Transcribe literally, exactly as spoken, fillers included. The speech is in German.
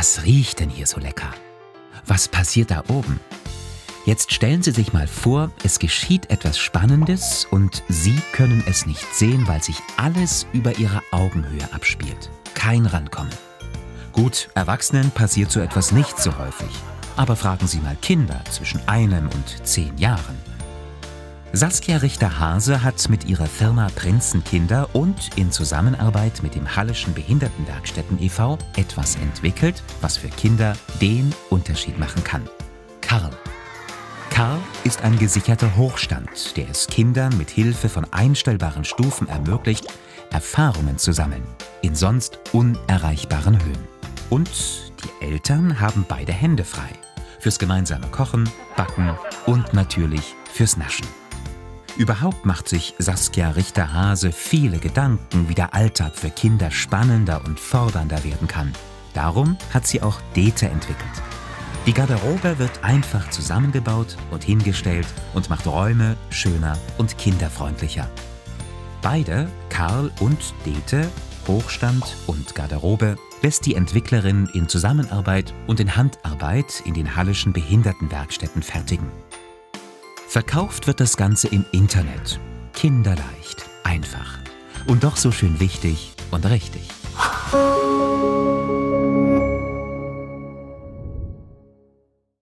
Was riecht denn hier so lecker? Was passiert da oben? Jetzt stellen Sie sich mal vor, es geschieht etwas Spannendes und Sie können es nicht sehen, weil sich alles über Ihrer Augenhöhe abspielt. Kein Rankommen. Gut, Erwachsenen passiert so etwas nicht so häufig. Aber fragen Sie mal Kinder zwischen einem und zehn Jahren. Saskia Richter-Hase hat mit ihrer Firma Prinzenkinder und in Zusammenarbeit mit dem Hallischen Behindertenwerkstätten e V etwas entwickelt, was für Kinder den Unterschied machen kann. Karl. Karl ist ein gesicherter Hochstand, der es Kindern mit Hilfe von einstellbaren Stufen ermöglicht, Erfahrungen zu sammeln, in sonst unerreichbaren Höhen. Und die Eltern haben beide Hände frei. Fürs gemeinsame Kochen, Backen und natürlich fürs Naschen. Überhaupt macht sich Saskia Richter-Hase viele Gedanken, wie der Alltag für Kinder spannender und fordernder werden kann. Darum hat sie auch Dete entwickelt. Die Garderobe wird einfach zusammengebaut und hingestellt und macht Räume schöner und kinderfreundlicher. Beide, Karl und Dete, Hochstand und Garderobe, lässt die Entwicklerin in Zusammenarbeit und in Handarbeit in den Hallischen Behindertenwerkstätten fertigen. Verkauft wird das Ganze im Internet. Kinderleicht, einfach und doch so schön wichtig und richtig.